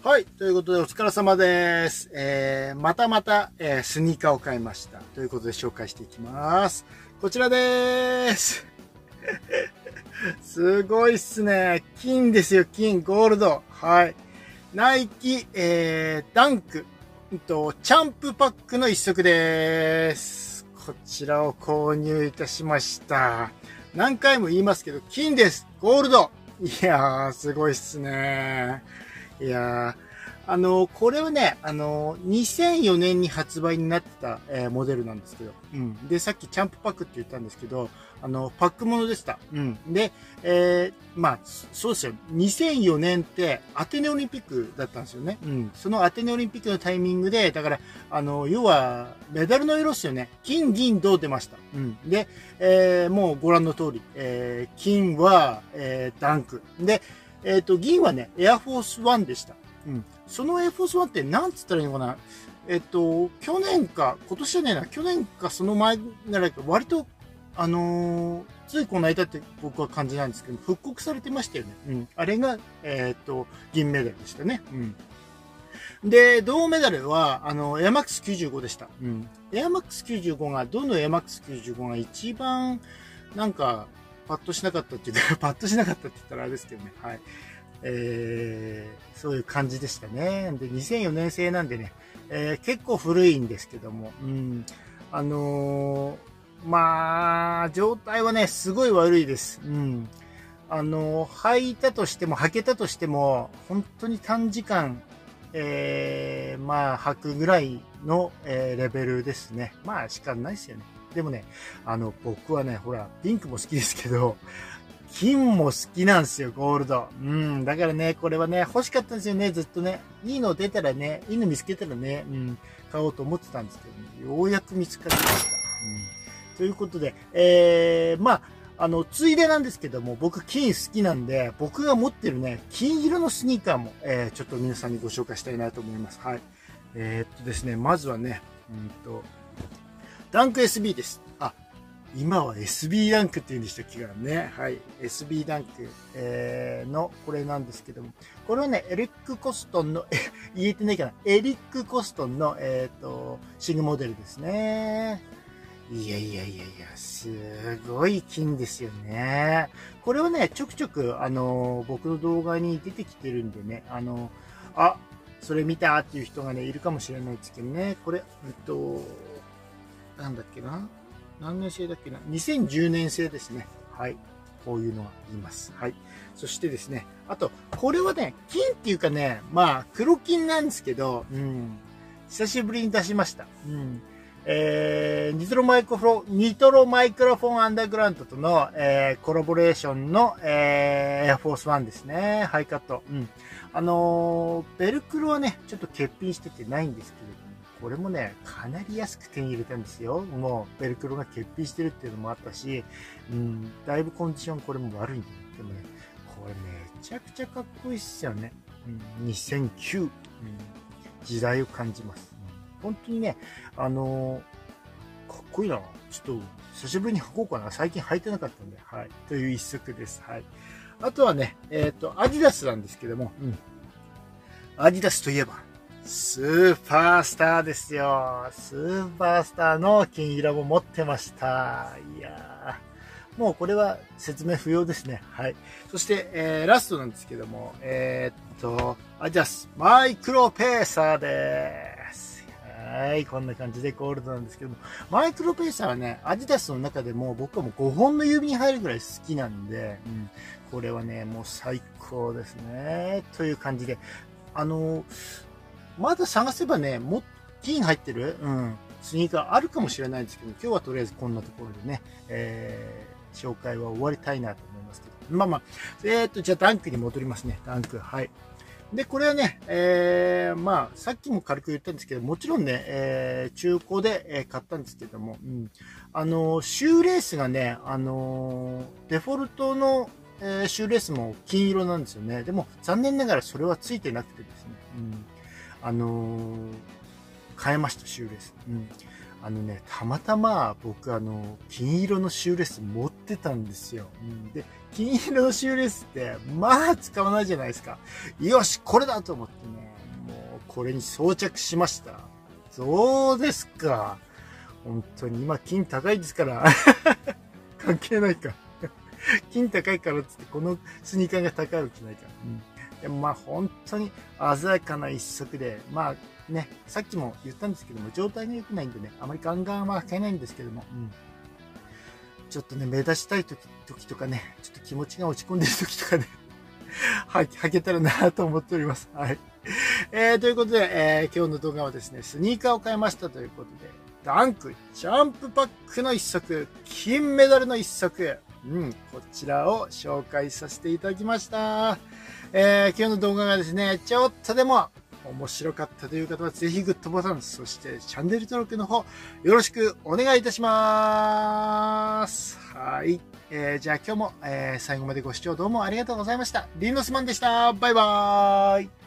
はい。ということで、お疲れ様です。またまた、スニーカーを買いました。ということで、紹介していきます。こちらです。すごいっすね。金ですよ、金、ゴールド。はい。ナイキ、ダンク、チャンプパックの一足です。こちらを購入いたしました。何回も言いますけど、金です。ゴールド。いやー、すごいっすね。いやー、これはね、2004年に発売になってた、モデルなんですけど、うん。で、さっきチャンプパックって言ったんですけど、パックものでした。うん。で、まあ、そうですよ。2004年ってアテネオリンピックだったんですよね。うん。そのアテネオリンピックのタイミングで、だから、要は、メダルの色っすよね。金、銀、銅出ました。うん。で、もうご覧の通り、金は、ダンク。で、銀はね、エアフォースワンでした。うん。そのエアフォースワンって何つったらいいのかな。去年か、今年じゃねえな、去年かその前ぐらいか、割と、ついこの間って僕は感じなんですけど、復刻されてましたよね。うん。あれが、銀メダルでしたね。うん。で、銅メダルは、エアマックス95でした。うん。エアマックス95が、どのエアマックス95が一番、なんか、パッとしなかったっていうか、パッとしなかったって言ったらあれですけどね。はい。そういう感じでしたね。で、2004年製なんでね、結構古いんですけども、うん。まあ、状態はね、すごい悪いです。うん。履いたとしても、履けたとしても、本当に短時間、まあ、履くぐらいの、レベルですね。まあ、仕方ないですよね。でもね、僕はね、ほら、ピンクも好きですけど、金も好きなんですよ、ゴールド。うん。だからね、これはね、欲しかったんですよね、ずっとね。いいの出たらね、いいの見つけたらね、うん、買おうと思ってたんですけどね、ようやく見つかりました。うん。ということで、まあ、ついでなんですけども、僕金好きなんで、僕が持ってるね、金色のスニーカーも、ちょっと皆さんにご紹介したいなと思います。はい。ですね、まずはね、ダンク SB です。今は SB ダンクって言うんでしたっけからね。はい。SB ダンク、の、これなんですけども。これはね、エリック・コストンの、言えてないかな。エリック・コストンの、シグモデルですね。いやいやいやいや、すごい金ですよね。これはね、ちょくちょく、僕の動画に出てきてるんでね、それ見たっていう人がね、いるかもしれないですけどね。これ、なんだっけな。何年製だっけな ?2010 年製ですね。はい。こういうのが言います。はい。そしてですね。あと、これはね、金っていうかね、まあ、黒金なんですけど、うん。久しぶりに出しました。うん。ニトロマイクロフォンアンダーグラウンドとの、コラボレーションの、エアフォースワンですね。ハイカット。うん。ベルクロはね、ちょっと欠品しててないんですけれども、これもね、かなり安く手に入れたんですよ。もう、ベルクロが欠品してるっていうのもあったし、うん、だいぶコンディションこれも悪いんで、ね、でもね、これめちゃくちゃかっこいいっすよね。うん、2009、うん、時代を感じます。本当にね、かっこいいな。ちょっと、久しぶりに履こうかな。最近履いてなかったんで、はい。という一足です。はい。あとはね、アディダスなんですけども、うん。アディダスといえば、スーパースターですよ。スーパースターの金色も持ってました。いやー。もうこれは説明不要ですね。はい。そして、ラストなんですけども、アディダスマイクロペーサーです。はい。こんな感じでゴールドなんですけども、マイクロペーサーはね、アディダスの中でも僕はもう5本の指に入るぐらい好きなんで、うん、これはね、もう最高ですね。という感じで、まだ探せばね、金入ってる、うん、スニーカーあるかもしれないんですけど、今日はとりあえずこんなところでね、紹介は終わりたいなと思いますけど。まあまあ、じゃあダンクに戻りますね。ダンク。はい。で、これはね、まあ、さっきも軽く言ったんですけど、もちろんね、中古で、買ったんですけども、うん、シューレースがね、デフォルトの、シューレースも金色なんですよね。でも、残念ながらそれはついてなくてですね、変えました、シューレース。うん。たまたま僕金色のシューレース持ってたんですよ。うん、で、金色のシューレースって、まあ使わないじゃないですか。よし、これだと思ってね、 これに装着しました。どうですか？本当に今金高いですから。関係ないか。金高いからっつってこのスニーカーが高いわけないから。でもまあ本当に鮮やかな一足で、まあね、さっきも言ったんですけども、状態が良くないんでね、あまりガンガンは履けないんですけども、ちょっとね、目立ちたい時とかね、ちょっと気持ちが落ち込んでる時とかね、履けたらなと思っております。はい。ということで、今日の動画はですね、スニーカーを買いましたということで、ダンクジャンプパックの一足、金メダルの一足、こちらを紹介させていただきました。今日の動画がですね、ちょっとでも面白かったという方はぜひグッドボタン、そしてチャンネル登録の方よろしくお願いいたします。はい。じゃあ今日も、最後までご視聴どうもありがとうございました。リンノスマンでした。バイバーイ。